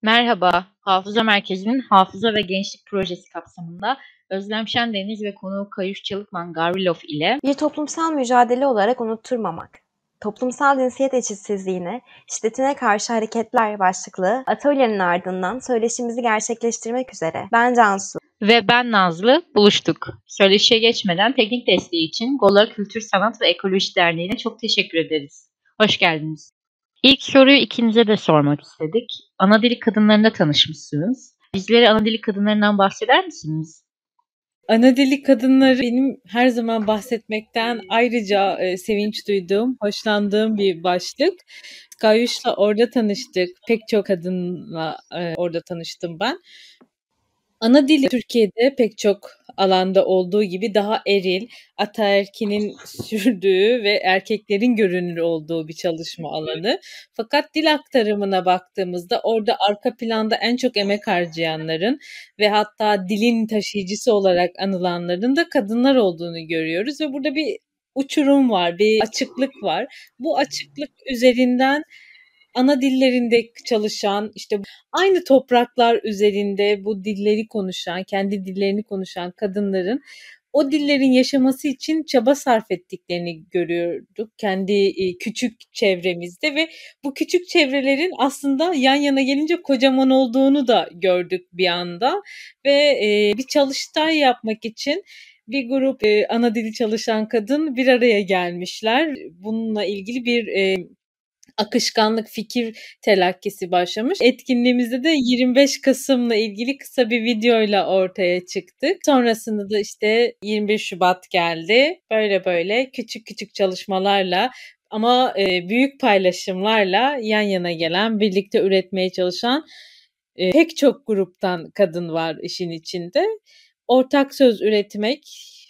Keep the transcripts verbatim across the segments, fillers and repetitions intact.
Merhaba, Hafıza Merkezi'nin Hafıza ve Gençlik Projesi kapsamında Özlem Şendeniz ve konuğu Kayuş Çalıkman Gavrilov ile Bir toplumsal mücadele olarak unutturmamak, toplumsal cinsiyet eşitsizliğine, şiddetine karşı hareketler başlıklı atölyenin ardından söyleşimizi gerçekleştirmek üzere ben Cansu ve ben Nazlı buluştuk. Söyleşiye geçmeden teknik desteği için Gola Kültür Sanat ve Ekoloji Derneği'ne çok teşekkür ederiz. Hoş geldiniz. İlk soruyu ikinize de sormak istedik. Ana dili kadınlarında tanışmışsınız. Bizlere ana dili kadınlarından bahseder misiniz? Ana dili kadınları benim her zaman bahsetmekten ayrıca e, sevinç duyduğum, hoşlandığım bir başlık. Kayuş'la orada tanıştık. Pek çok kadınla e, orada tanıştım ben. Ana dili Türkiye'de pek çok alanda olduğu gibi daha eril, ataerkinin sürdüğü ve erkeklerin görünür olduğu bir çalışma alanı. Fakat dil aktarımına baktığımızda orada arka planda en çok emek harcayanların ve hatta dilin taşıyıcısı olarak anılanların da kadınlar olduğunu görüyoruz ve burada bir uçurum var, bir açıklık var. Bu açıklık üzerinden ana dillerinde çalışan, işte aynı topraklar üzerinde bu dilleri konuşan, kendi dillerini konuşan kadınların o dillerin yaşaması için çaba sarf ettiklerini görüyorduk kendi e, küçük çevremizde ve bu küçük çevrelerin aslında yan yana gelince kocaman olduğunu da gördük bir anda ve e, bir çalıştay yapmak için bir grup e, ana dili çalışan kadın bir araya gelmişler. Bununla ilgili bir e, akışkanlık, fikir telakkisi başlamış. Etkinliğimizde de yirmi beş Kasım'la ilgili kısa bir videoyla ortaya çıktık. Sonrasında da işte yirmi bir Şubat geldi. Böyle böyle küçük küçük çalışmalarla ama e, büyük paylaşımlarla yan yana gelen, birlikte üretmeye çalışan e, pek çok gruptan kadın var işin içinde. Ortak söz üretmek,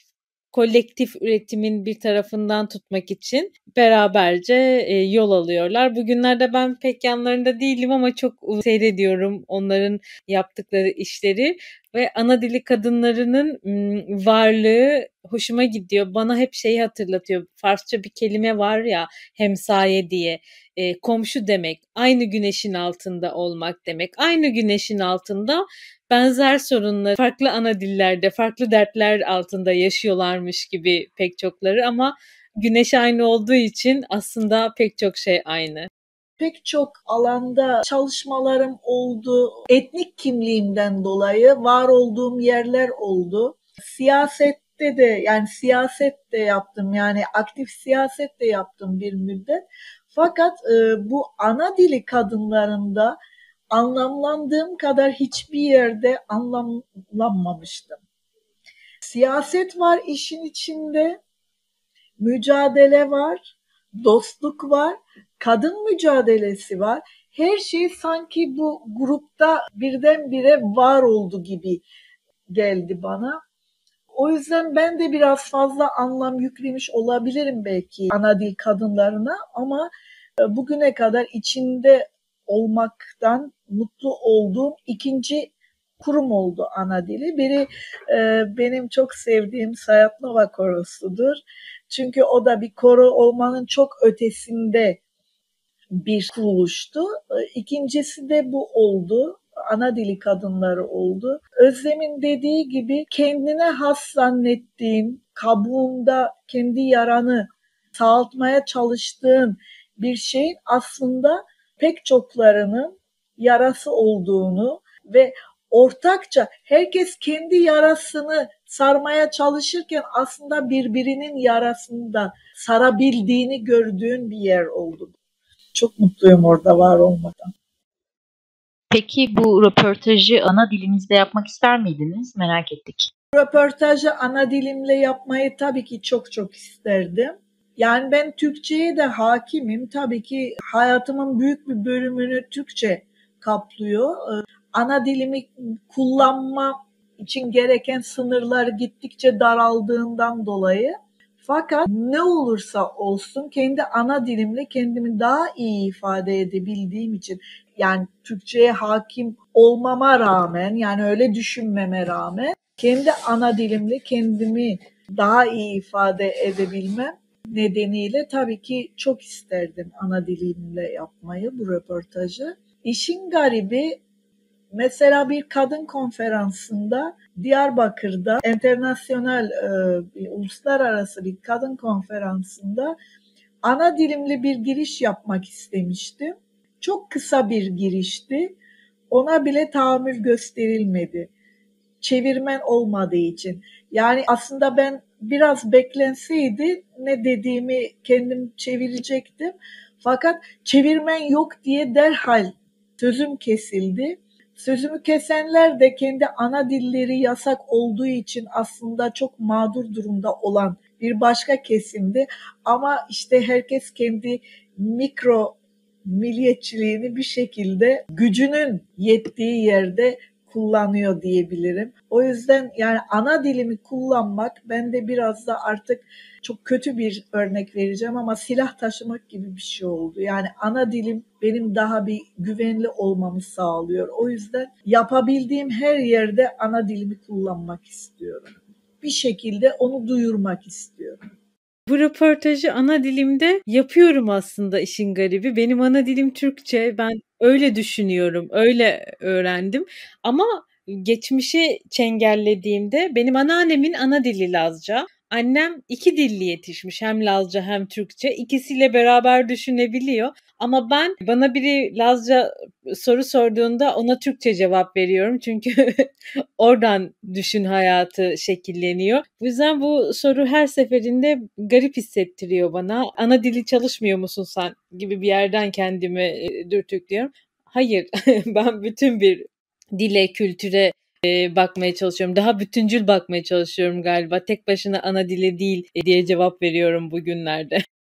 kolektif üretimin bir tarafından tutmak için beraberce e, yol alıyorlar. Bugünlerde ben pek yanlarında değilim ama çok seyrediyorum onların yaptıkları işleri ve ana dili kadınlarının m, varlığı hoşuma gidiyor. Bana hep şeyi hatırlatıyor. Farsça bir kelime var ya, hemsaye diye. E, komşu demek, aynı güneşin altında olmak demek. Aynı güneşin altında benzer sorunları farklı ana dillerde, farklı dertler altında yaşıyorlarmış gibi pek çokları ama güneş aynı olduğu için aslında pek çok şey aynı. Pek çok alanda çalışmalarım oldu. Etnik kimliğimden dolayı var olduğum yerler oldu. Siyasette de yani siyaset de yaptım. Yani aktif siyaset de yaptım bir müddet. Fakat e, bu ana dili kadınlarında anlamlandığım kadar hiçbir yerde anlamlanmamıştım. Siyaset var işin içinde, mücadele var, dostluk var, kadın mücadelesi var. Her şey sanki bu grupta birdenbire var oldu gibi geldi bana. O yüzden ben de biraz fazla anlam yüklemiş olabilirim belki ana dil kadınlarına ama bugüne kadar içinde olmaktan mutlu olduğum ikinci kurum oldu ana dili. Biri e, benim çok sevdiğim Sayat Nova Korosu'dur. Çünkü o da bir koro olmanın çok ötesinde bir kuruluştu. İkincisi de bu oldu. Ana dili kadınları oldu. Özlem'in dediği gibi kendine has zannettiğin, kabuğunda kendi yaranı sağaltmaya çalıştığın bir şeyin aslında pek çoklarının yarası olduğunu ve ortakça herkes kendi yarasını sarmaya çalışırken aslında birbirinin yarasını da sarabildiğini gördüğün bir yer oldu. Çok mutluyum orada var olmadan. Peki bu röportajı ana dilinizde yapmak ister miydiniz? Merak ettik. Röportajı ana dilimle yapmayı tabii ki çok çok isterdim. Yani ben Türkçe'ye de hakimim. Tabii ki hayatımın büyük bir bölümünü Türkçe kaplıyor. Ana dilimi kullanma için gereken sınırlar gittikçe daraldığından dolayı. Fakat ne olursa olsun kendi ana dilimle kendimi daha iyi ifade edebildiğim için, yani Türkçe'ye hakim olmama rağmen, yani öyle düşünmeme rağmen kendi ana dilimle kendimi daha iyi ifade edebilmem nedeniyle tabii ki çok isterdim ana dilimle yapmayı, bu röportajı. İşin garibi Mesela bir kadın konferansında Diyarbakır'da internasyonel, e, bir uluslararası bir kadın konferansında ana dilimli bir giriş yapmak istemiştim. Çok kısa bir girişti. Ona bile tahammül gösterilmedi. Çevirmen olmadığı için. Yani aslında ben biraz beklenseydi ne dediğimi kendim çevirecektim. Fakat çevirmen yok diye derhal sözüm kesildi. Sözümü kesenler de kendi ana dilleri yasak olduğu için aslında çok mağdur durumda olan bir başka kesimdi. Ama işte herkes kendi mikro milliyetçiliğini bir şekilde gücünün yettiği yerde kullanıyor diyebilirim. O yüzden yani ana dilimi kullanmak bende biraz da artık, çok kötü bir örnek vereceğim ama silah taşımak gibi bir şey oldu. Yani ana dilim benim daha bir güvenli olmamı sağlıyor. O yüzden yapabildiğim her yerde ana dilimi kullanmak istiyorum. Bir şekilde onu duyurmak istiyorum. Bu röportajı ana dilimde yapıyorum aslında, işin garibi. Benim ana dilim Türkçe. Ben öyle düşünüyorum, öyle öğrendim. Ama geçmişi çengellediğimde benim anneannemin ana dili Lazca. Annem iki dilli yetişmiş, hem Lazca hem Türkçe. İkisiyle beraber düşünebiliyor. Ama ben, bana biri Lazca soru sorduğunda ona Türkçe cevap veriyorum. Çünkü oradan düşün hayatı şekilleniyor. Bu yüzden bu soru her seferinde garip hissettiriyor bana. Ana dili çalışmıyor musun sen gibi bir yerden kendimi e, dürtüklüyorum. Hayır, ben bütün bir dile, kültüre e, bakmaya çalışıyorum. Daha bütüncül bakmaya çalışıyorum galiba. Tek başına ana dili değil e, diye cevap veriyorum bugünlerde.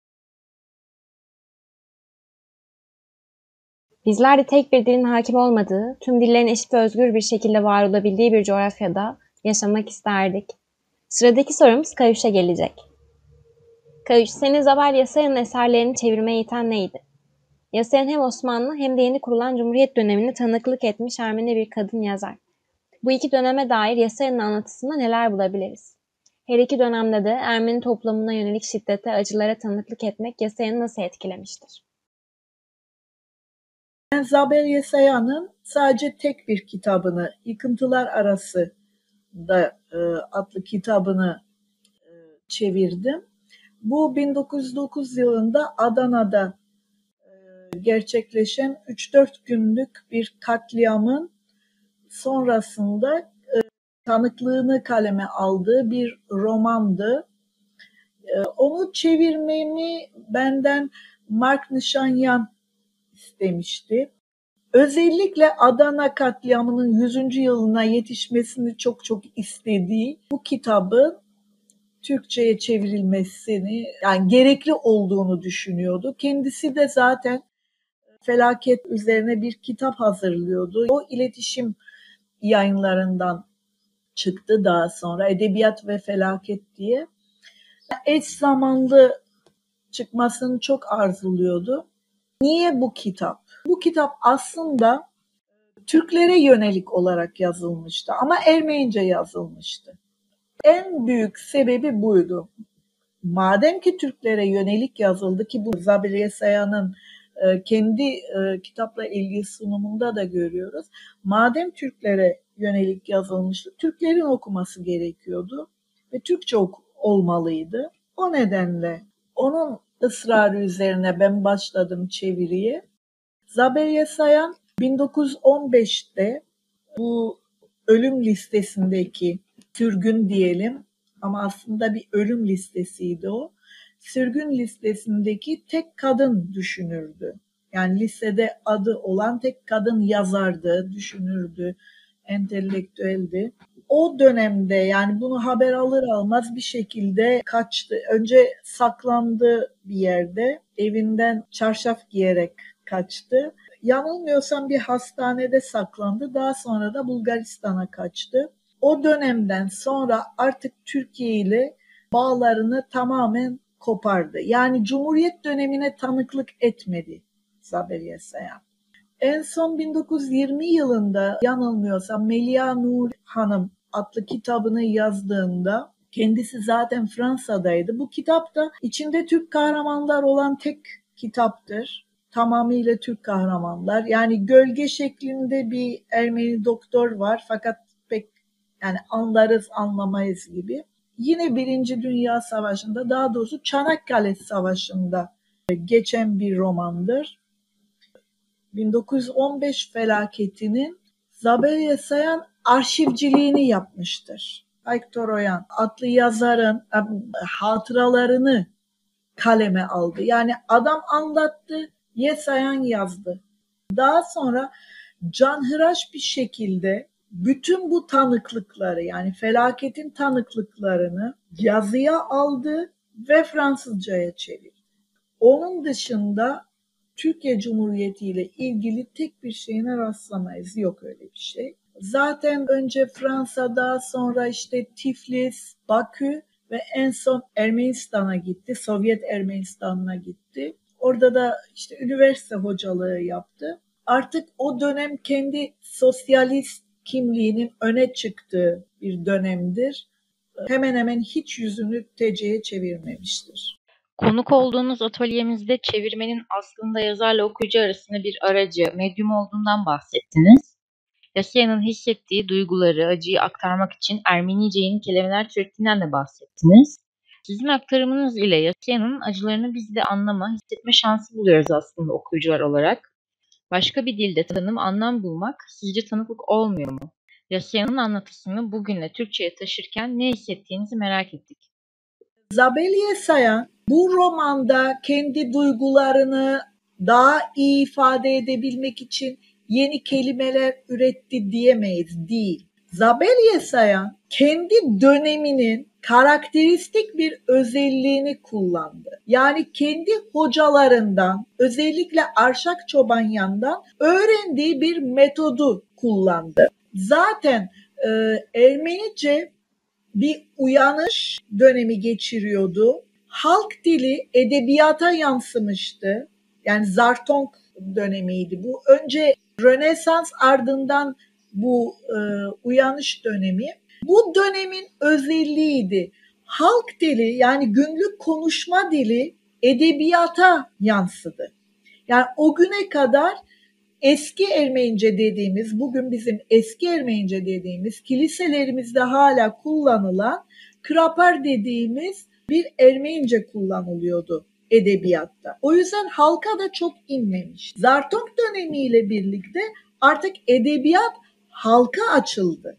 Bizler de tek bir dilin hakim olmadığı, tüm dillerin eşit ve özgür bir şekilde var olabildiği bir coğrafyada yaşamak isterdik. Sıradaki sorumuz Kayuş'a gelecek. Kayuş, seni Zabel Yasaya'nın eserlerini çevirmeye iten neydi? Yasayan hem Osmanlı hem de yeni kurulan Cumhuriyet döneminde tanıklık etmiş Ermeni bir kadın yazar. Bu iki döneme dair Yasaya'nın anlatısında neler bulabiliriz? Her iki dönemde de Ermeni toplumuna yönelik şiddete, acılara tanıklık etmek Yasaya'nı nasıl etkilemiştir? Ben Zabel Yesaya'nın sadece tek bir kitabını, Yıkıntılar Arası da e, adlı kitabını e, çevirdim. Bu bin dokuz yüz dokuz yılında Adana'da e, gerçekleşen üç dört günlük bir katliamın sonrasında e, tanıklığını kaleme aldığı bir romandı. E, onu çevirmemi benden Mark Nişanyan istemişti. Özellikle Adana katliamının yüzüncü yılına yetişmesini çok çok istediği bu kitabın Türkçe'ye çevrilmesini, yani gerekli olduğunu düşünüyordu. Kendisi de zaten felaket üzerine bir kitap hazırlıyordu. O iletişim yayınlarından çıktı daha sonra, Edebiyat ve Felaket diye. Eş zamanlı çıkmasını çok arzuluyordu. Niye bu kitap? Bu kitap aslında Türklere yönelik olarak yazılmıştı ama Ermenice yazılmıştı. En büyük sebebi buydu. Madem ki Türklere yönelik yazıldı, ki bu Zabel Yesaya'nın e, kendi e, kitapla ilgili sunumunda da görüyoruz. Madem Türklere yönelik yazılmıştı, Türklerin okuması gerekiyordu ve Türkçe ok- olmalıydı. O nedenle onun ısrarı üzerine ben başladım çeviriye. Zabel Yesaya bin dokuz yüz on beşte bu ölüm listesindeki sürgün diyelim, ama aslında bir ölüm listesiydi o. Sürgün listesindeki tek kadın düşünürdü. Yani listede adı olan tek kadın yazardı, düşünürdü, entelektüeldi. O dönemde, yani bunu haber alır almaz bir şekilde kaçtı. Önce saklandı bir yerde, evinden çarşaf giyerek kaçtı. Yanılmıyorsam bir hastanede saklandı. Daha sonra da Bulgaristan'a kaçtı. O dönemden sonra artık Türkiye ile bağlarını tamamen kopardı. Yani Cumhuriyet dönemine tanıklık etmedi Zabel Yesaya. En son bin dokuz yüz yirmi yılında yanılmıyorsam Melia Nur Hanım adlı kitabını yazdığında, kendisi zaten Fransa'daydı. Bu kitap da içinde Türk kahramanlar olan tek kitaptır. tamamıyla Türk kahramanlar. Yani gölge şeklinde bir Ermeni doktor var fakat pek yani anlarız anlamayız gibi. Yine Birinci Dünya Savaşı'nda, daha doğrusu Çanakkale Savaşı'nda geçen bir romandır. bin dokuz yüz on beş felaketinin Zabel Yesayan arşivciliğini yapmıştır. Faik Toroyan adlı yazarın hatıralarını kaleme aldı. Yani adam anlattı, Yesayan yazdı. Daha sonra canhıraş bir şekilde bütün bu tanıklıkları, yani felaketin tanıklıklarını yazıya aldı ve Fransızcaya çevirdi. Onun dışında Türkiye Cumhuriyeti ile ilgili tek bir şeyine rastlamayız. Yok öyle bir şey. Zaten önce Fransa'da, sonra işte Tiflis, Bakü ve en son Ermenistan'a gitti. Sovyet Ermenistan'a gitti. Orada da işte üniversite hocalığı yaptı. Artık o dönem kendi sosyalist kimliğinin öne çıktığı bir dönemdir. Hemen hemen hiç yüzünü T C'ye çevirmemiştir. Konuk olduğunuz atölyemizde çevirmenin aslında yazarla okuyucu arasında bir aracı, medyum olduğundan bahsettiniz. Yasayan'ın hissettiği duyguları, acıyı aktarmak için Ermenice yeni kelimeler türettiğinden de bahsettiniz. Sizin aktarımınız ile Yasayan'ın acılarını biz de anlama, hissetme şansı buluyoruz aslında okuyucular olarak. Başka bir dilde tanım, anlam bulmak sizce tanıklık olmuyor mu? Yasayan'ın anlatısını bugünle Türkçe'ye taşırken ne hissettiğinizi merak ettik. Zabel Yesayan bu romanda kendi duygularını daha iyi ifade edebilmek için yeni kelimeler üretti diyemeyiz, değil. Zabel Yesayan kendi döneminin karakteristik bir özelliğini kullandı. Yani kendi hocalarından, özellikle Arşak Çobanyan'dan öğrendiği bir metodu kullandı. Zaten e, Ermenice bir uyanış dönemi geçiriyordu. Halk dili edebiyata yansımıştı. Yani Zartonk dönemiydi bu. Önce Rönesans, ardından bu e, uyanış dönemi. Bu dönemin özelliğiydi. Halk dili, yani günlük konuşma dili edebiyata yansıdı. Yani o güne kadar eski Ermenice dediğimiz, bugün bizim eski Ermenice dediğimiz, kiliselerimizde hala kullanılan krapar dediğimiz bir Ermenice kullanılıyordu edebiyatta. O yüzden halka da çok inmemiş. Zartonk dönemiyle birlikte artık edebiyat halka açıldı.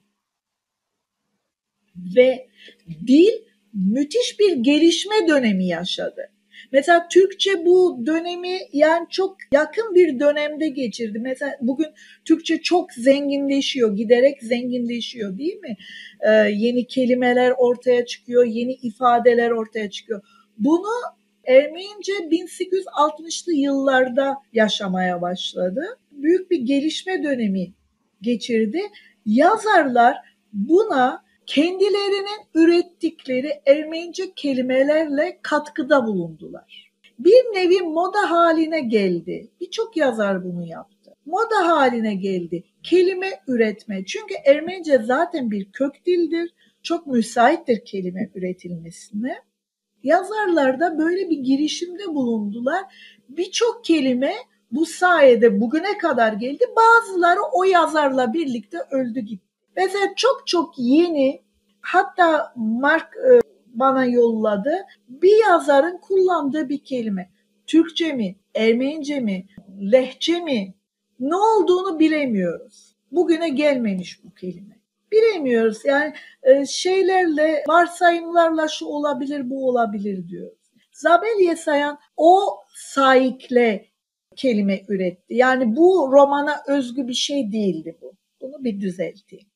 Ve dil müthiş bir gelişme dönemi yaşadı. Mesela Türkçe bu dönemi yani çok yakın bir dönemde geçirdi. Mesela bugün Türkçe çok zenginleşiyor, giderek zenginleşiyor, değil mi? Ee, yeni kelimeler ortaya çıkıyor, yeni ifadeler ortaya çıkıyor. Bunu Ermenice bin sekiz yüz altmışlı yıllarda yaşamaya başladı. Büyük bir gelişme dönemi geçirdi. Yazarlar buna kendilerinin ürettikleri Ermenice kelimelerle katkıda bulundular. Bir nevi moda haline geldi. Birçok yazar bunu yaptı. Moda haline geldi. Kelime üretme. Çünkü Ermenice zaten bir kök dildir. Çok müsaittir kelime üretilmesine. Yazarlar da böyle bir girişimde bulundular. Birçok kelime bu sayede bugüne kadar geldi. Bazıları o yazarla birlikte öldü gitti. Mesela çok çok yeni, hatta Mark e, bana yolladı, bir yazarın kullandığı bir kelime. Türkçe mi, Ermenice mi, Lehçe mi, ne olduğunu bilemiyoruz. Bugüne gelmemiş bu kelime. Bilemiyoruz yani e, şeylerle, varsayımlarla şu olabilir, bu olabilir diyoruz. Zabel Yesayan o sahikle kelime üretti. Yani bu romana özgü bir şey değildi bu. Bunu bir düzelteyim.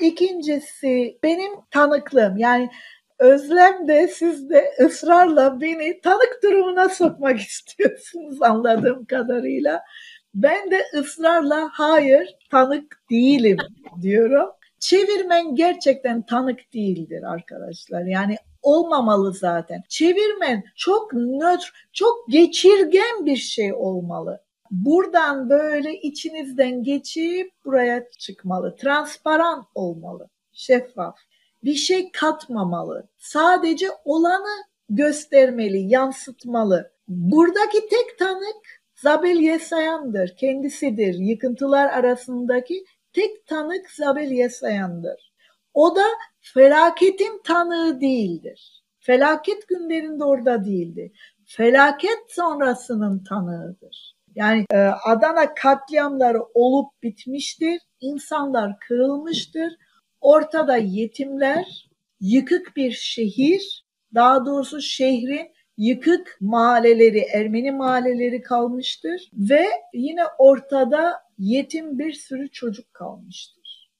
İkincisi benim tanıklığım, yani Özlem de siz de ısrarla beni tanık durumuna sokmak istiyorsunuz anladığım kadarıyla. Ben de ısrarla hayır tanık değilim diyorum. Çevirmen gerçekten tanık değildir arkadaşlar. Yani olmamalı zaten. Çevirmen çok nötr, çok geçirgen bir şey olmalı. Buradan böyle içinizden geçip buraya çıkmalı. Transparan olmalı. Şeffaf. Bir şey katmamalı. Sadece olanı göstermeli, yansıtmalı. Buradaki tek tanık Zabel Yesayan'dır, kendisidir. Yıkıntılar arasındaki tek tanık Zabel Yesayan'dır. O da felaketin tanığı değildir. Felaket günlerinde orada değildi. Felaket sonrasının tanığıdır. Yani e, Adana katliamları olup bitmiştir. İnsanlar kırılmıştır. Ortada yetimler, yıkık bir şehir, daha doğrusu şehrin yıkık mahalleleri, Ermeni mahalleleri kalmıştır ve yine ortada yetim bir sürü çocuk kalmıştır.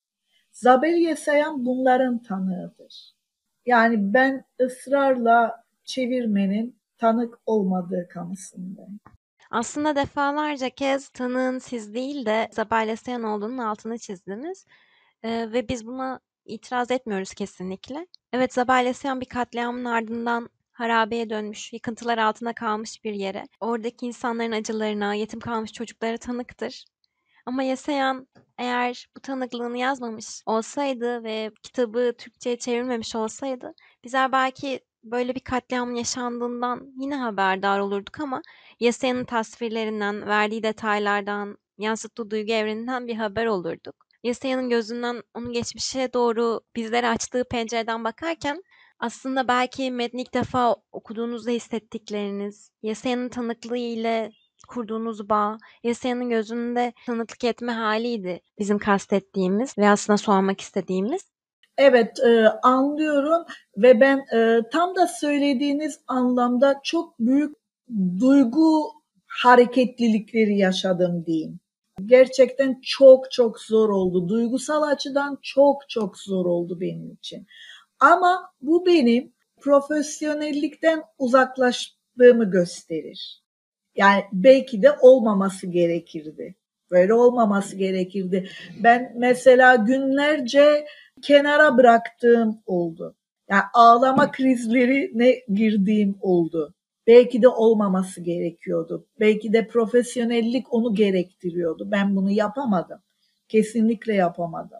Zabel Yesayan bunların tanığıdır. Yani ben ısrarla çevirmenin tanık olmadığı kanısındayım. Aslında defalarca kez tanığın siz değil de Zabel Yesayan olduğunun altını çizdiniz. Ee, ve biz buna itiraz etmiyoruz kesinlikle. Evet, Zabel Yesayan bir katliamın ardından harabeye dönmüş, yıkıntılar altında kalmış bir yere. Oradaki insanların acılarına, yetim kalmış çocuklara tanıktır. Ama Yesayan eğer bu tanıklığını yazmamış olsaydı ve kitabı Türkçe'ye çevrilmemiş olsaydı bizler belki böyle bir katliamın yaşandığından yine haberdar olurduk ama Yesayan'ın tasvirlerinden, verdiği detaylardan, yansıttığı duygu evreninden bir haber olurduk. Yesayan'ın gözünden onun geçmişe doğru bizlere açtığı pencereden bakarken aslında belki metni ilk defa okuduğunuzda hissettikleriniz, Yesayan'ın tanıklığı ile kurduğunuz bağ, Yesayan'ın gözünde tanıklık etme haliydi bizim kastettiğimiz ve aslında sormak istediğimiz. Evet, e, anlıyorum ve ben e, tam da söylediğiniz anlamda çok büyük duygu hareketlilikleri yaşadım diyeyim. Gerçekten çok çok zor oldu. Duygusal açıdan çok çok zor oldu benim için. Ama bu benim profesyonellikten uzaklaştığımı gösterir. Yani belki de olmaması gerekirdi. Böyle olmaması gerekirdi. Ben mesela günlerce kenara bıraktığım oldu. Yani ağlama krizlerine girdiğim oldu. Belki de olmaması gerekiyordu. Belki de profesyonellik onu gerektiriyordu. Ben bunu yapamadım. Kesinlikle yapamadım.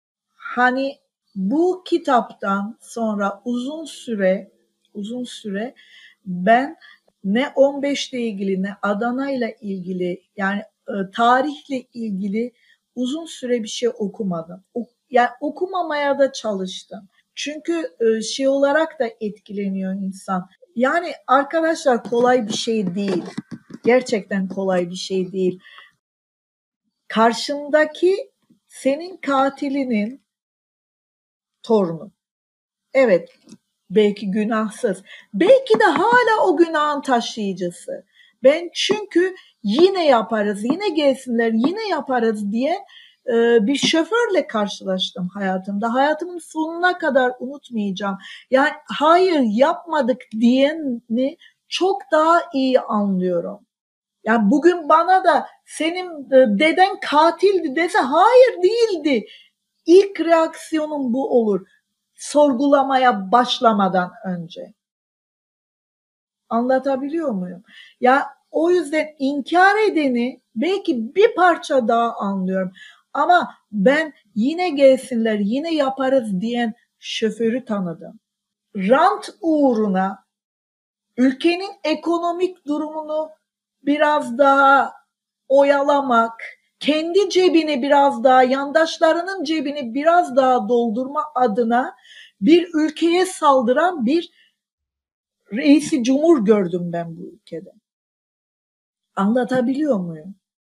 Hani bu kitaptan sonra uzun süre uzun süre ben ne on beş ile ilgili ne Adana ile ilgili yani e, tarihle ilgili uzun süre bir şey okumadım. O, yani okumamaya da çalıştım. Çünkü e, şey olarak da etkileniyor insan. Yani arkadaşlar kolay bir şey değil. Gerçekten kolay bir şey değil. Karşındaki senin katilinin torunu. Evet, belki günahsız. Belki de hala o günahın taşıyıcısı. Ben çünkü yine yaparız, yine gelsinler, yine yaparız diye e, bir şoförle karşılaştım hayatımda. Hayatımın sonuna kadar unutmayacağım. Yani hayır yapmadık diyeni çok daha iyi anlıyorum. Yani bugün bana da senin deden katildi dese hayır değildi. İlk reaksiyonum bu olur. Sorgulamaya başlamadan önce. Anlatabiliyor muyum? Ya o yüzden inkar edeni belki bir parça daha anlıyorum. Ama ben yine gelsinler, yine yaparız diyen şoförü tanıdım. Rant uğruna ülkenin ekonomik durumunu biraz daha oyalamak, kendi cebini biraz daha, yandaşlarının cebini biraz daha doldurma adına bir ülkeye saldıran bir reisi cumhur gördüm ben bu ülkede. Anlatabiliyor muyum?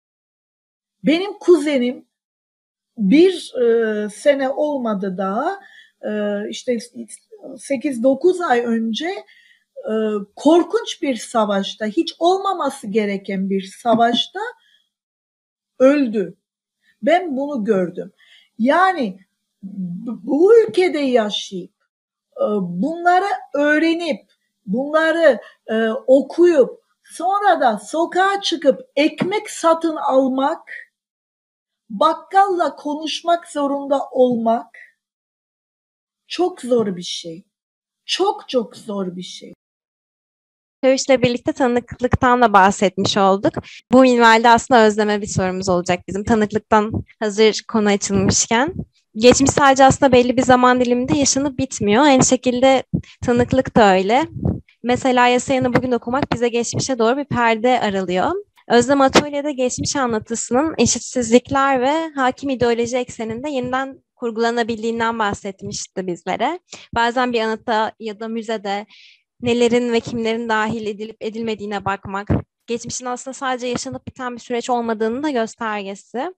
Benim kuzenim bir e, sene olmadı daha, e, işte sekiz dokuz ay önce e, korkunç bir savaşta, hiç olmaması gereken bir savaşta öldü. Ben bunu gördüm. Yani bu ülkede yaşayıp bunları öğrenip bunları e, okuyup sonra da sokağa çıkıp ekmek satın almak, bakkalla konuşmak zorunda olmak çok zor bir şey. Çok çok zor bir şey. Söğüş'le birlikte tanıklıktan da bahsetmiş olduk. Bu minvalde aslında Özlem'e bir sorumuz olacak bizim tanıklıktan hazır konu açılmışken. Geçmiş sadece aslında belli bir zaman diliminde yaşanıp bitmiyor. Aynı şekilde tanıklık da öyle. Mesela Yesayan'ı bugün okumak bize geçmişe doğru bir perde aralıyor. Özlem Atölye'de geçmiş anlatısının eşitsizlikler ve hakim ideoloji ekseninde yeniden kurgulanabildiğinden bahsetmişti bizlere. Bazen bir anıtta ya da müzede nelerin ve kimlerin dahil edilip edilmediğine bakmak, geçmişin aslında sadece yaşanıp biten bir süreç olmadığını da göstergesi.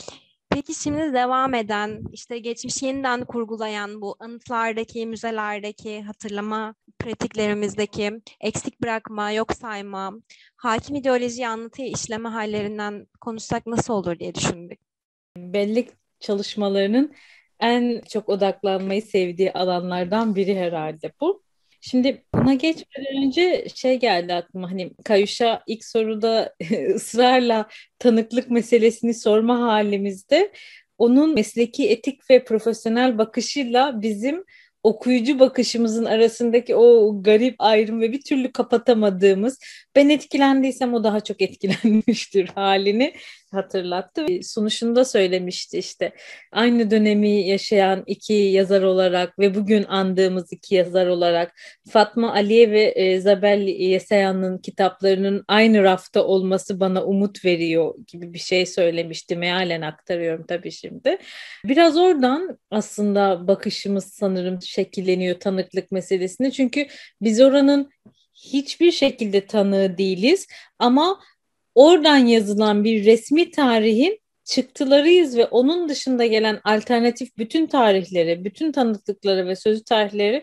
Peki şimdi devam eden, işte geçmişi yeniden kurgulayan bu anıtlardaki, müzelerdeki hatırlama pratiklerimizdeki eksik bırakma, yok sayma, hakim ideolojiyi anlatıya işleme hallerinden konuşsak nasıl olur diye düşündük. Bellek çalışmalarının en çok odaklanmayı sevdiği alanlardan biri herhalde bu. Şimdi buna geçmeden önce şey geldi aklıma, hani Kayuş'a ilk soruda ısrarla tanıklık meselesini sorma halimizde onun mesleki etik ve profesyonel bakışıyla bizim okuyucu bakışımızın arasındaki o garip ayrım ve bir türlü kapatamadığımız, ben etkilendiysem o daha çok etkilenmiştir halini hatırlattı. Sunuşunda söylemişti işte, aynı dönemi yaşayan iki yazar olarak ve bugün andığımız iki yazar olarak Fatma Aliye ve e, Zabel Yesayan'ın kitaplarının aynı rafta olması bana umut veriyor gibi bir şey söylemişti. Mealen aktarıyorum tabii şimdi. Biraz oradan aslında bakışımız sanırım şekilleniyor tanıklık meselesine. Çünkü biz oranın hiçbir şekilde tanığı değiliz ama oradan yazılan bir resmi tarihin çıktılarıyız ve onun dışında gelen alternatif bütün tarihleri, bütün tanıklıkları ve sözlü tarihleri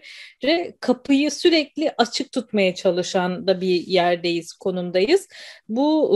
kapıyı sürekli açık tutmaya çalışan da bir yerdeyiz, konumdayız. Bu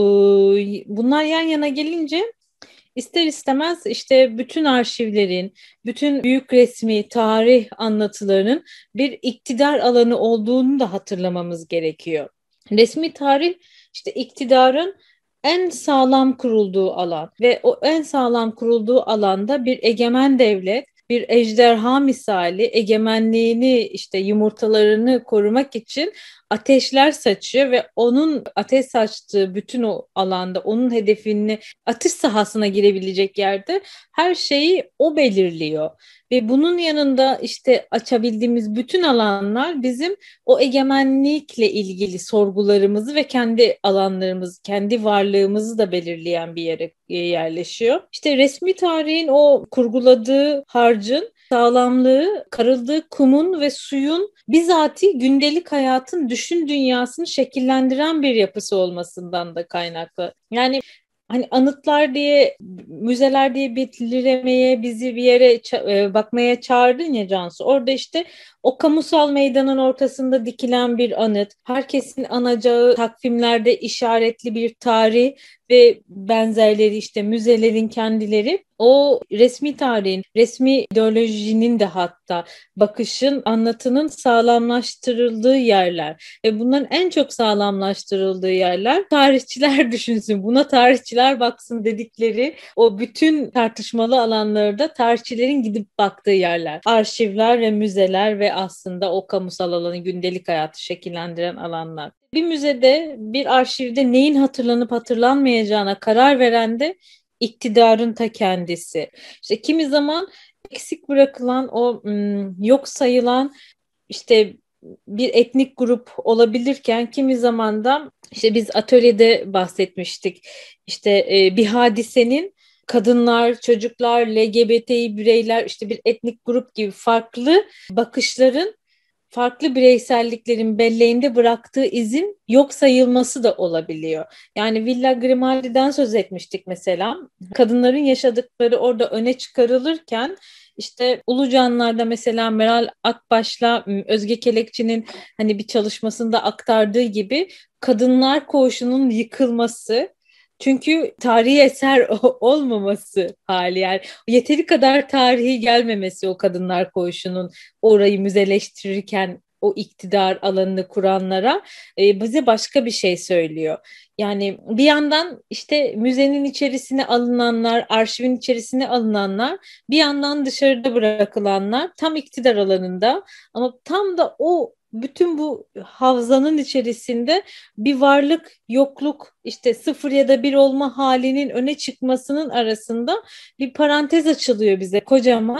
bunlar yan yana gelince İster istemez işte bütün arşivlerin, bütün büyük resmi tarih anlatılarının bir iktidar alanı olduğunu da hatırlamamız gerekiyor. Resmi tarih işte iktidarın en sağlam kurulduğu alan ve o en sağlam kurulduğu alanda bir egemen devlet, bir ejderha misali egemenliğini, işte yumurtalarını korumak için ateşler saçıyor ve onun ateş saçtığı bütün o alanda, onun hedefini, atış sahasına girebilecek yerde her şeyi o belirliyor. Ve bunun yanında işte açabildiğimiz bütün alanlar bizim o egemenlikle ilgili sorgularımızı ve kendi alanlarımızı, kendi varlığımızı da belirleyen bir yere yerleşiyor. İşte resmi tarihin o kurguladığı harcın sağlamlığı, karıldığı kumun ve suyun bizatihi gündelik hayatın düşün dünyasını şekillendiren bir yapısı olmasından da kaynaklı. Yani hani anıtlar diye, müzeler diye bitiriremeye, bizi bir yere ça- bakmaya çağırdın ya Cansu. Orada işte o kamusal meydanın ortasında dikilen bir anıt, herkesin anacağı takvimlerde işaretli bir tarih ve benzerleri, işte müzelerin kendileri o resmi tarihin, resmi ideolojinin de hatta bakışın, anlatının sağlamlaştırıldığı yerler. Ve bunların en çok sağlamlaştırıldığı yerler, tarihçiler düşünsün, buna tarihçiler baksın dedikleri o bütün tartışmalı alanlarda tarihçilerin gidip baktığı yerler. Arşivler ve müzeler ve aslında o kamusal alanı, gündelik hayatı şekillendiren alanlar. Bir müzede, bir arşivde neyin hatırlanıp hatırlanmayacağına karar veren de iktidarın ta kendisi. İşte kimi zaman eksik bırakılan, o yok sayılan işte bir etnik grup olabilirken, kimi zaman da işte biz atölyede bahsetmiştik. İşte bir hadisenin kadınlar, çocuklar, L G B T bireyler, işte bir etnik grup gibi farklı bakışların, farklı bireyselliklerin belleğinde bıraktığı izin yok sayılması da olabiliyor. Yani Villa Grimaldi'den söz etmiştik mesela. Kadınların yaşadıkları orada öne çıkarılırken, işte Ulucanlar'da mesela Meral Akbaş'la Özge Kelekçi'nin hani bir çalışmasında aktardığı gibi kadınlar koğuşunun yıkılması, çünkü tarihi eser olmaması hali, yani yeteri kadar tarihi gelmemesi o kadınlar koğuşunun orayı müzeleştirirken o iktidar alanını kuranlara e, bize başka bir şey söylüyor. Yani bir yandan işte müzenin içerisine alınanlar, arşivin içerisine alınanlar, bir yandan dışarıda bırakılanlar tam iktidar alanında, ama tam da o bütün bu havzanın içerisinde bir varlık, yokluk, işte sıfır ya da bir olma halinin öne çıkmasının arasında bir parantez açılıyor bize kocaman.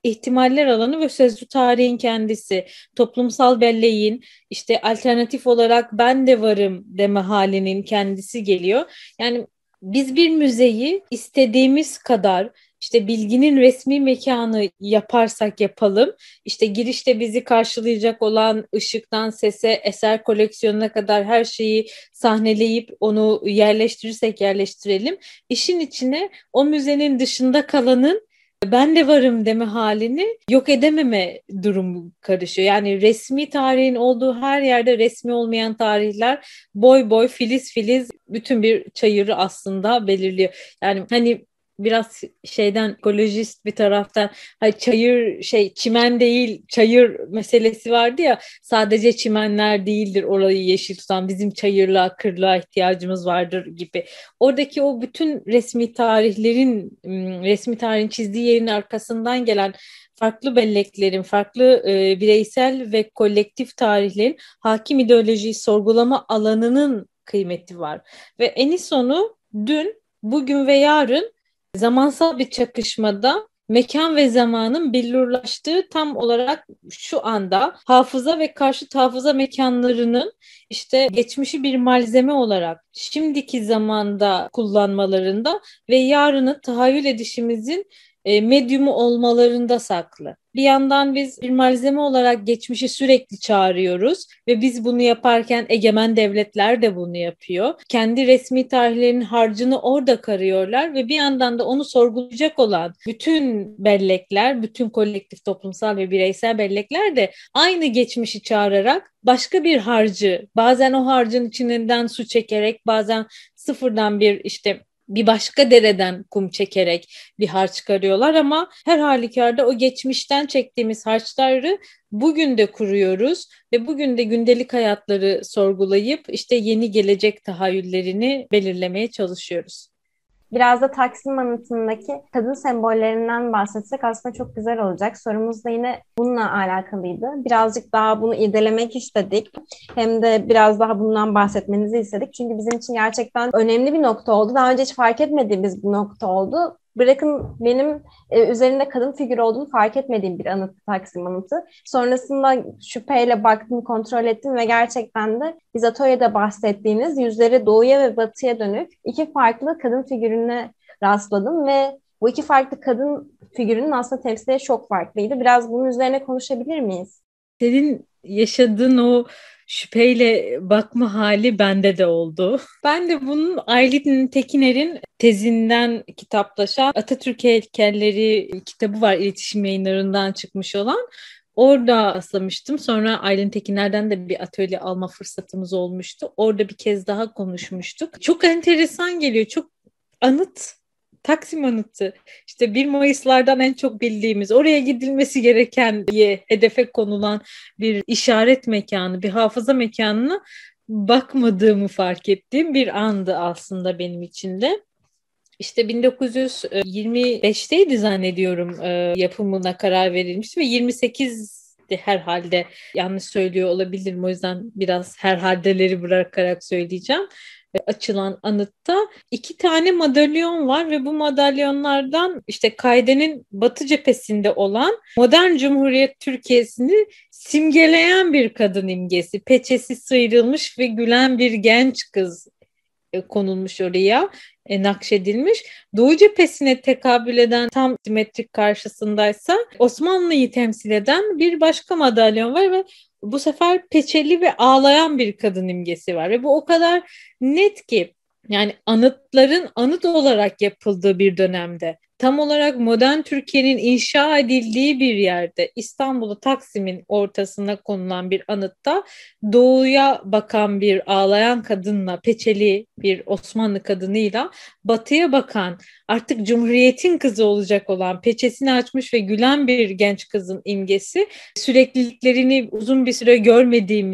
ihtimaller alanı ve sözlü tarihin kendisi, toplumsal belleğin, işte alternatif olarak ben de varım deme halinin kendisi geliyor. Yani biz bir müzeyi istediğimiz kadar işte bilginin resmi mekanı yaparsak yapalım, işte girişte bizi karşılayacak olan ışıktan sese, eser koleksiyonuna kadar her şeyi sahneleyip onu yerleştirirsek yerleştirelim, işin içine o müzenin dışında kalanın ben de varım deme halini yok edememe durumu karışıyor. Yani resmi tarihin olduğu her yerde resmi olmayan tarihler boy boy, filiz filiz bütün bir çayırı aslında belirliyor. Yani hani biraz şeyden ekolojist bir taraftan hani çayır şey çimen değil çayır meselesi vardı ya, sadece çimenler değildir orayı yeşil tutan, bizim çayırlığa kırlığa ihtiyacımız vardır gibi. Oradaki o bütün resmi tarihlerin resmi tarihin çizdiği yerin arkasından gelen farklı belleklerin, farklı e, bireysel ve kolektif tarihlerin hakim ideolojiyi sorgulama alanının kıymeti var. Ve en sonu dün, bugün ve yarın zamansal bir çakışmada mekan ve zamanın billurlaştığı tam olarak şu anda hafıza ve karşıt hafıza mekanlarının işte geçmişi bir malzeme olarak şimdiki zamanda kullanmalarında ve yarını tahayyül edişimizin e, medyumu olmalarında saklı. Bir yandan biz bir malzeme olarak geçmişi sürekli çağırıyoruz ve biz bunu yaparken egemen devletler de bunu yapıyor. Kendi resmi tarihlerinin harcını orada karıyorlar ve bir yandan da onu sorgulayacak olan bütün bellekler, bütün kolektif, toplumsal ve bireysel bellekler de aynı geçmişi çağırarak başka bir harcı, bazen o harcın içinden su çekerek, bazen sıfırdan bir işte bir başka dereden kum çekerek bir harç çıkarıyorlar ama her halükarda o geçmişten çektiğimiz harçları bugün de kuruyoruz ve bugün de gündelik hayatları sorgulayıp işte yeni gelecek tahayyüllerini belirlemeye çalışıyoruz. Biraz da Taksim Anıtı'ndaki kadın sembollerinden bahsetsek aslında çok güzel olacak. Sorumuz da yine bununla alakalıydı. Birazcık daha bunu irdelemek istedik. Hem de biraz daha bundan bahsetmenizi istedik. Çünkü bizim için gerçekten önemli bir nokta oldu. Daha önce hiç fark etmediğimiz bir nokta oldu. Bırakın benim e, üzerinde kadın figürü olduğunu fark etmediğim bir anıt, Taksim Anıtı. Sonrasında şüpheyle baktım, kontrol ettim ve gerçekten de biz atölyede bahsettiğiniz yüzleri doğuya ve batıya dönük iki farklı kadın figürüne rastladım ve bu iki farklı kadın figürünün aslında temsili çok farklıydı. Biraz bunun üzerine konuşabilir miyiz? Senin yaşadığın o şüpheyle bakma hali bende de oldu. Ben de bunun Aylin Tekiner'in tezinden kitaplaşan Atatürk Heykelleri kitabı var, iletişim yayınlarından çıkmış olan. Orada rastlamıştım. Sonra Aylin Tekiner'den de bir atölye alma fırsatımız olmuştu. Orada bir kez daha konuşmuştuk. Çok enteresan geliyor. Çok anıt. Taksim Anıtı. İşte bir Mayıslardan en çok bildiğimiz, oraya gidilmesi gereken diye hedefe konulan bir işaret mekanı, bir hafıza mekanına bakmadığımı fark ettiğim bir andı aslında benim için de. İşte bin dokuz yüz yirmi beşteydi zannediyorum yapımına karar verilmişti ve yirmi sekizdi herhalde, yanlış söylüyor olabilirim, o yüzden biraz herhaldeleri bırakarak söyleyeceğim. Açılan anıtta iki tane madalyon var ve bu madalyonlardan işte kaidenin batı cephesinde olan modern Cumhuriyet Türkiye'sini simgeleyen bir kadın imgesi, peçesi sıyrılmış ve gülen bir genç kız konulmuş oraya, e, nakşedilmiş. Doğu cephesine tekabül eden tam simetrik karşısındaysa Osmanlı'yı temsil eden bir başka madalyon var ve bu sefer peçeli ve ağlayan bir kadın imgesi var ve bu o kadar net ki, yani anıtların anıt olarak yapıldığı bir dönemde, tam olarak modern Türkiye'nin inşa edildiği bir yerde, İstanbul'u Taksim'in ortasına konulan bir anıtta doğuya bakan bir ağlayan kadınla, peçeli bir Osmanlı kadınıyla batıya bakan, artık Cumhuriyet'in kızı olacak olan, peçesini açmış ve gülen bir genç kızın imgesi, sürekliliklerini uzun bir süre görmediğimiz,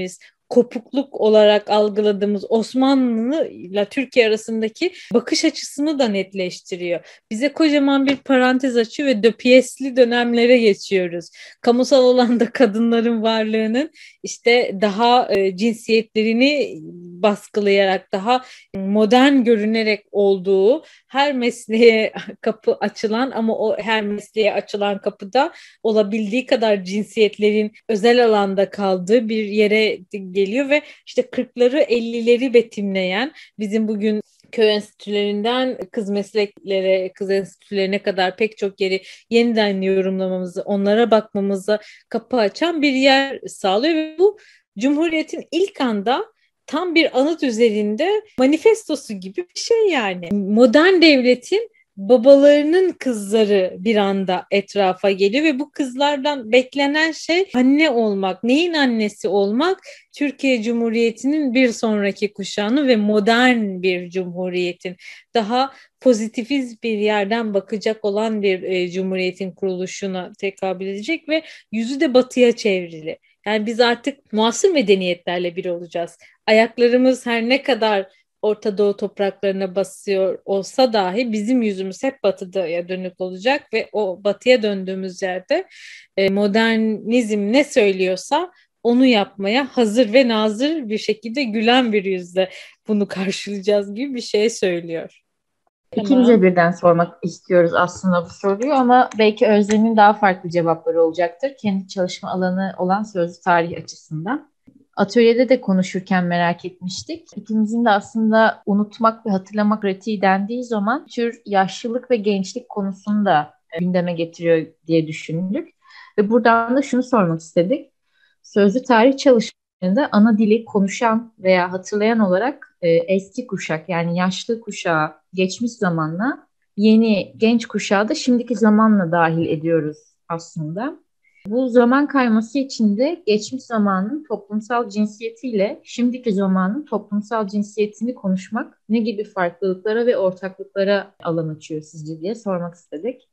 kopukluk olarak algıladığımız Osmanlı ile Türkiye arasındaki bakış açısını da netleştiriyor. Bize kocaman bir parantez açıyor ve döpiyesli dönemlere geçiyoruz. Kamusal alanda kadınların varlığının işte daha e, cinsiyetlerini baskılayarak, daha modern görünerek olduğu, her mesleğe kapı açılan ama o her mesleğe açılan kapıda olabildiği kadar cinsiyetlerin özel alanda kaldığı bir yere geliyor ve işte kırkları ellileri betimleyen, bizim bugün köy enstitülerinden kız mesleklere, kız enstitülerine kadar pek çok yeri yeniden yorumlamamızı, onlara bakmamıza kapı açan bir yer sağlıyor ve bu Cumhuriyet'in ilk anda tam bir anıt üzerinde manifestosu gibi bir şey yani. Modern devletin babalarının kızları bir anda etrafa geliyor ve bu kızlardan beklenen şey anne olmak. Neyin annesi olmak? Türkiye Cumhuriyeti'nin bir sonraki kuşağını ve modern bir cumhuriyetin, daha pozitifist bir yerden bakacak olan bir e, cumhuriyetin kuruluşuna tekabül edecek ve yüzü de batıya çevrili. Yani biz artık muasır medeniyetlerle bir olacağız. Ayaklarımız her ne kadar Orta Doğu topraklarına basıyor olsa dahi bizim yüzümüz hep batıya dönük olacak ve o batıya döndüğümüz yerde e, modernizm ne söylüyorsa onu yapmaya hazır ve nazır bir şekilde gülen bir yüzle bunu karşılayacağız gibi bir şey söylüyor. İkimize Tamam. birden sormak istiyoruz aslında bu soruyu ama belki Özlem'in daha farklı cevapları olacaktır. Kendi çalışma alanı olan sözlü tarih açısından. Atölyede de konuşurken merak etmiştik. İkimizin de aslında unutmak ve hatırlamak pratiği dendiği zaman tür yaşlılık ve gençlik konusunu da gündeme getiriyor diye düşündük. Ve buradan da şunu sormak istedik. Sözlü tarih çalışmalarında ana dili konuşan veya hatırlayan olarak e, eski kuşak yani yaşlı kuşağı geçmiş zamanla, yeni genç kuşağı da şimdiki zamanla dahil ediyoruz aslında. Bu zaman kayması içinde geçmiş zamanın toplumsal cinsiyetiyle şimdiki zamanın toplumsal cinsiyetini konuşmak ne gibi farklılıklara ve ortaklıklara alan açıyor sizce diye sormak istedik.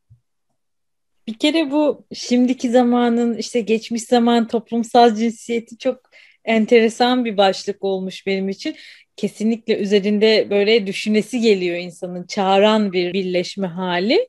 Bir kere bu şimdiki zamanın işte geçmiş zaman toplumsal cinsiyeti çok enteresan bir başlık olmuş benim için. Kesinlikle üzerinde böyle düşünesi geliyor insanın, çağıran bir birleşme hali.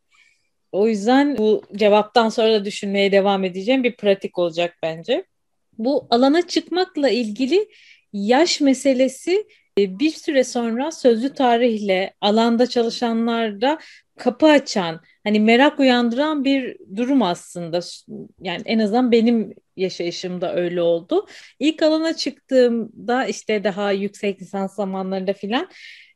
O yüzden bu cevaptan sonra da düşünmeye devam edeceğim bir pratik olacak bence. Bu alana çıkmakla ilgili yaş meselesi e, bir süre sonra sözlü tarihle alanda çalışanlarda kapı açan, hani merak uyandıran bir durum aslında. Yani en azından benim yaşayışımda öyle oldu. İlk alana çıktığımda işte daha yüksek lisans zamanlarında filan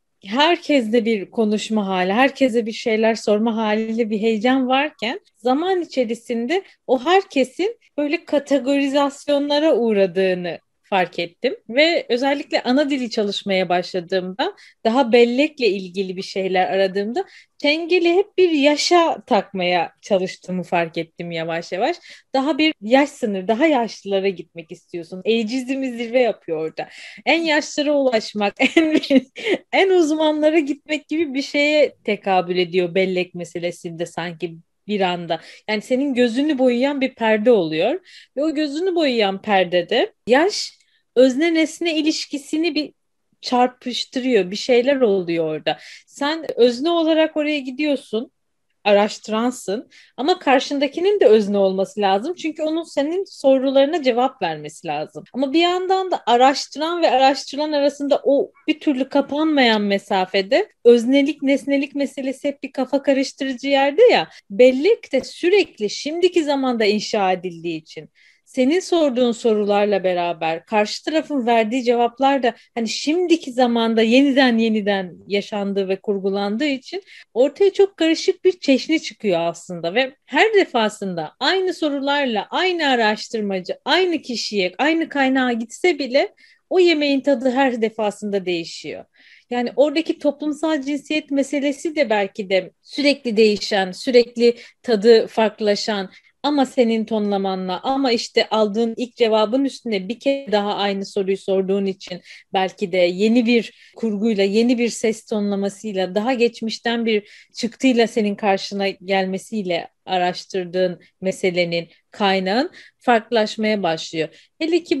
herkeste bir konuşma hali, herkese bir şeyler sorma haliyle bir heyecan varken zaman içerisinde o herkesin böyle kategorizasyonlara uğradığını fark ettim ve özellikle ana dili çalışmaya başladığımda, daha bellekle ilgili bir şeyler aradığımda çengeli hep bir yaşa takmaya çalıştığımı fark ettim yavaş yavaş. Daha bir yaş sınır, daha yaşlılara gitmek istiyorsun. Ageizm'i zirve yapıyor orada. En yaşlara ulaşmak, en en uzmanlara gitmek gibi bir şeye tekabül ediyor bellek meselesinde sanki bir anda. Yani senin gözünü boyayan bir perde oluyor ve o gözünü boyayan perdede yaş özne nesne ilişkisini bir çarpıştırıyor. Bir şeyler oluyor orada. Sen özne olarak oraya gidiyorsun, araştıransın ama karşındakinin de özne olması lazım. Çünkü onun senin sorularına cevap vermesi lazım. Ama bir yandan da araştıran ve araştırılan arasında o bir türlü kapanmayan mesafede öznelik nesnelik meselesi hep bir kafa karıştırıcı yerde ya. Bellek de sürekli şimdiki zamanda inşa edildiği için senin sorduğun sorularla beraber karşı tarafın verdiği cevaplar da hani şimdiki zamanda yeniden yeniden yaşandığı ve kurgulandığı için ortaya çok karışık bir çeşni çıkıyor aslında ve her defasında aynı sorularla aynı araştırmacı aynı kişiye aynı kaynağa gitse bile o yemeğin tadı her defasında değişiyor. Yani oradaki toplumsal cinsiyet meselesi de belki de sürekli değişen, sürekli tadı farklılaşan ama senin tonlamanla ama işte aldığın ilk cevabın üstüne bir kere daha aynı soruyu sorduğun için belki de yeni bir kurguyla, yeni bir ses tonlamasıyla, daha geçmişten bir çıktıyla senin karşına gelmesiyle araştırdığın meselenin, kaynağın farklılaşmaya başlıyor. Hele ki bu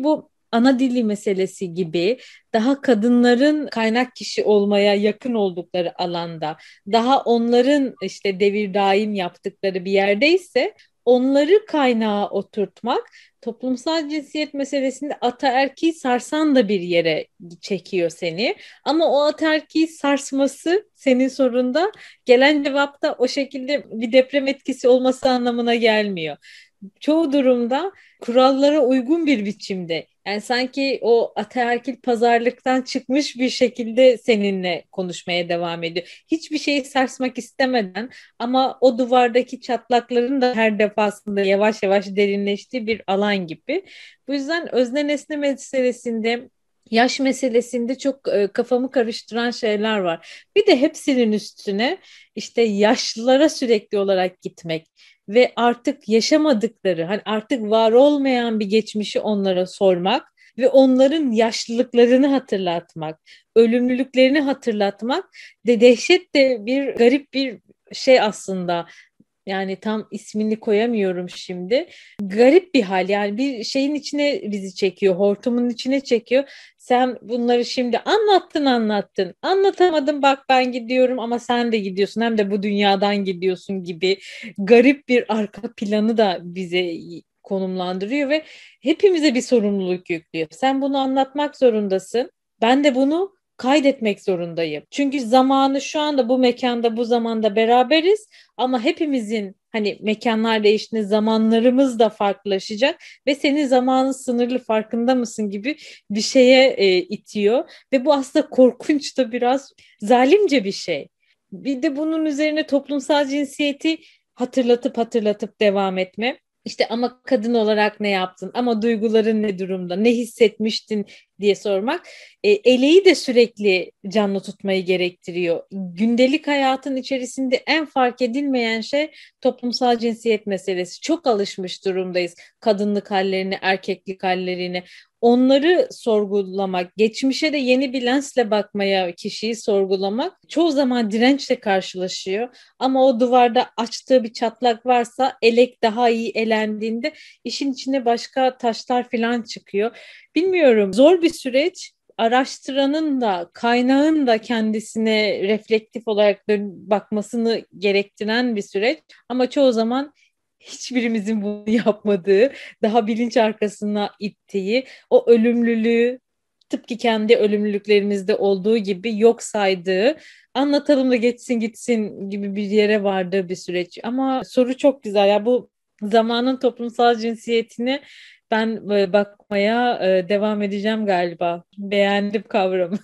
ana dili meselesi gibi daha kadınların kaynak kişi olmaya yakın oldukları alanda, daha onların işte devir daim yaptıkları bir yerdeyse onları kaynağa oturtmak toplumsal cinsiyet meselesinde ataerkiyi sarsan da bir yere çekiyor seni. Ama o ataerkiyi sarsması senin sorunda gelen cevapta o şekilde bir deprem etkisi olması anlamına gelmiyor. Çoğu durumda kurallara uygun bir biçimde, yani sanki o ataerkil pazarlıktan çıkmış bir şekilde seninle konuşmaya devam ediyor. Hiçbir şeyi sarsmak istemeden ama o duvardaki çatlakların da her defasında yavaş yavaş derinleştiği bir alan gibi. Bu yüzden özne nesne meselesinde, yaş meselesinde çok e, kafamı karıştıran şeyler var. Bir de hepsinin üstüne işte yaşlılara sürekli olarak gitmek ve artık yaşamadıkları, hani artık var olmayan bir geçmişi onlara sormak ve onların yaşlılıklarını hatırlatmak, ölümlülüklerini hatırlatmak de dehşet de bir garip bir şey aslında. Yani tam ismini koyamıyorum şimdi. Garip bir hal, yani bir şeyin içine bizi çekiyor, hortumun içine çekiyor. Sen bunları şimdi anlattın anlattın. Anlatamadım, bak ben gidiyorum ama sen de gidiyorsun, hem de bu dünyadan gidiyorsun gibi garip bir arka planı da bize konumlandırıyor ve hepimize bir sorumluluk yüklüyor. Sen bunu anlatmak zorundasın. Ben de bunu kaydetmek zorundayım. Çünkü zamanı şu anda bu mekanda, bu zamanda beraberiz ama hepimizin hani mekanlar değiştiğinde zamanlarımız da farklılaşacak ve senin zamanın sınırlı, farkında mısın gibi bir şeye e, itiyor ve bu aslında korkunç da biraz zalimce bir şey. Bir de bunun üzerine toplumsal cinsiyeti hatırlatıp hatırlatıp devam etme. İşte ama kadın olarak ne yaptın? Ama duyguların ne durumda? Ne hissetmiştin diye sormak. E, eleği de sürekli canlı tutmayı gerektiriyor. Gündelik hayatın içerisinde en fark edilmeyen şey toplumsal cinsiyet meselesi. Çok alışmış durumdayız kadınlık hallerini, erkeklik hallerini. Onları sorgulamak, geçmişe de yeni bir lensle bakmaya, kişiyi sorgulamak çoğu zaman dirençle karşılaşıyor. Ama o duvarda açtığı bir çatlak varsa, elek daha iyi elendiğinde işin içine başka taşlar falan çıkıyor. Bilmiyorum, zor bir süreç. Araştıranın da kaynağın da kendisine reflektif olarak dön- bakmasını gerektiren bir süreç. Ama çoğu zaman hiçbirimizin bunu yapmadığı, daha bilinç arkasına ittiği, o ölümlülüğü tıpkı kendi ölümlülüklerimizde olduğu gibi yok saydığı, anlatalım da geçsin gitsin gibi bir yere vardığı bir süreç. Ama soru çok güzel ya, bu zamanın toplumsal cinsiyetini ben e, bakmaya e, devam edeceğim galiba. Beğendim kavramı.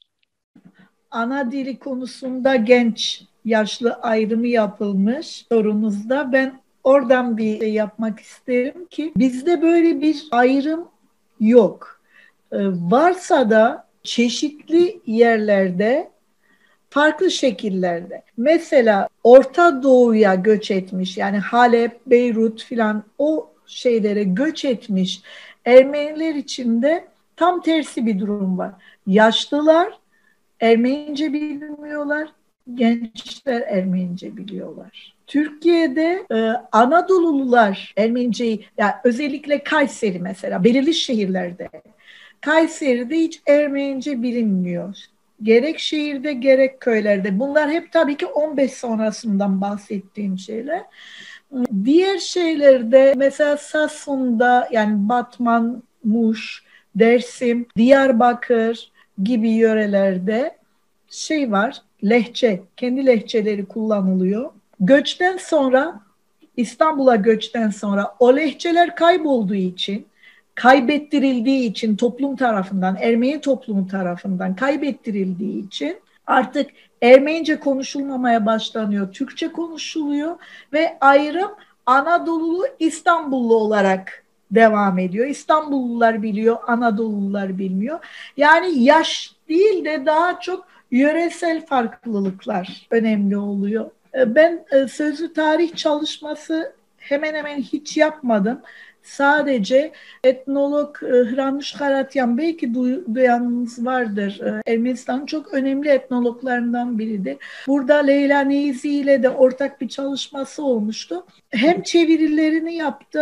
Ana dili konusunda genç yaşlı ayrımı yapılmış sorunuzda. Ben oradan bir şey yapmak isterim ki bizde böyle bir ayrım yok. Ee, varsa da çeşitli yerlerde, farklı şekillerde. Mesela Orta Doğu'ya göç etmiş, yani Halep, Beyrut filan o şeylere göç etmiş Ermeniler için de tam tersi bir durum var. Yaşlılar Ermenice bilmiyorlar, gençler Ermenice biliyorlar. Türkiye'de e, Anadolulular Ermeniceyi, yani özellikle Kayseri mesela, belirli şehirlerde, Kayseri'de hiç Ermenice bilinmiyor. Gerek şehirde gerek köylerde. Bunlar hep tabii ki on beş sonrasından bahsettiğim şeyler. Diğer şeylerde mesela Samsun'da, yani Batman, Muş, Dersim, Diyarbakır gibi yörelerde şey var, lehçe, kendi lehçeleri kullanılıyor. Göçten sonra, İstanbul'a göçten sonra o lehçeler kaybolduğu için, kaybettirildiği için toplum tarafından, Ermeni toplumu tarafından kaybettirildiği için artık Ermenice konuşulmamaya başlanıyor, Türkçe konuşuluyor ve ayrım Anadolulu İstanbullu olarak devam ediyor. İstanbullular biliyor, Anadolulular bilmiyor. Yani yaş değil de daha çok yöresel farklılıklar önemli oluyor. Ben sözlü tarih çalışması hemen hemen hiç yapmadım. Sadece etnolog Hranuş Karatyan, belki duyanınız vardır. Ermenistan'ın çok önemli etnologlarından biridir. Burada Leyla Neyzi ile de ortak bir çalışması olmuştu. Hem çevirilerini yaptım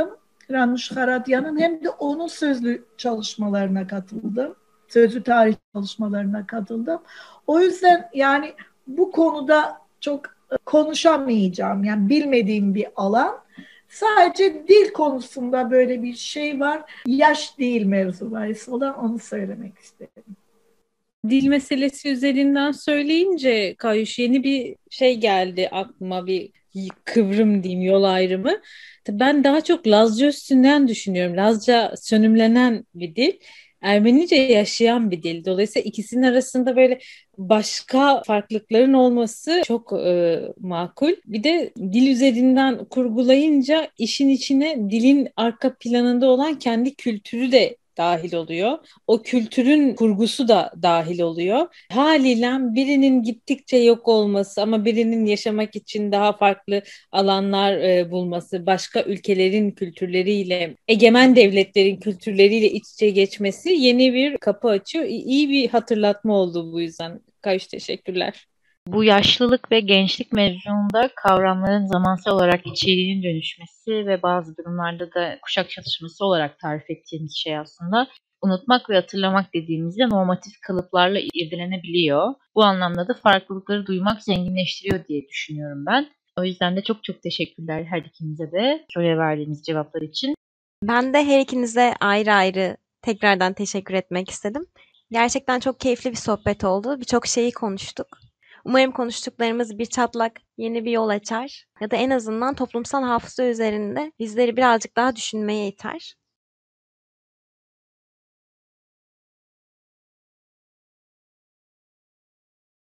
Ranush Haradyan'ın hem de onun sözlü çalışmalarına katıldım. Sözlü tarih çalışmalarına katıldım. O yüzden yani bu konuda çok konuşamayacağım. Yani bilmediğim bir alan. Sadece dil konusunda böyle bir şey var. Yaş değil mevzu bahis olan, onu söylemek istedim. Dil meselesi üzerinden söyleyince Kayuş, yeni bir şey geldi aklıma, bir kıvrım diyeyim, yol ayrımı. Ben daha çok Lazca üstünden düşünüyorum. Lazca sönümlenen bir dil. Ermenice yaşayan bir dil. Dolayısıyla ikisinin arasında böyle başka farklılıkların olması çok e, makul. Bir de dil üzerinden kurgulayınca işin içine dilin arka planında olan kendi kültürü de dahil oluyor. O kültürün kurgusu da dahil oluyor. Haliyle birinin gittikçe yok olması ama birinin yaşamak için daha farklı alanlar e, bulması, başka ülkelerin kültürleriyle, egemen devletlerin kültürleriyle iç içe geçmesi yeni bir kapı açıyor. İyi bir hatırlatma oldu bu yüzden. Kayış, teşekkürler. Bu yaşlılık ve gençlik mevzunda kavramların zamansal olarak içeriğinin dönüşmesi ve bazı durumlarda da kuşak çatışması olarak tarif ettiğimiz şey aslında unutmak ve hatırlamak dediğimizde normatif kalıplarla irdelenebiliyor. Bu anlamda da farklılıkları duymak zenginleştiriyor diye düşünüyorum ben. O yüzden de çok çok teşekkürler her ikinize de soruya verdiğiniz cevaplar için. Ben de her ikinize ayrı ayrı tekrardan teşekkür etmek istedim. Gerçekten çok keyifli bir sohbet oldu. Birçok şeyi konuştuk. Umarım konuştuklarımız bir çatlak, yeni bir yol açar ya da en azından toplumsal hafıza üzerinde bizleri birazcık daha düşünmeye iter.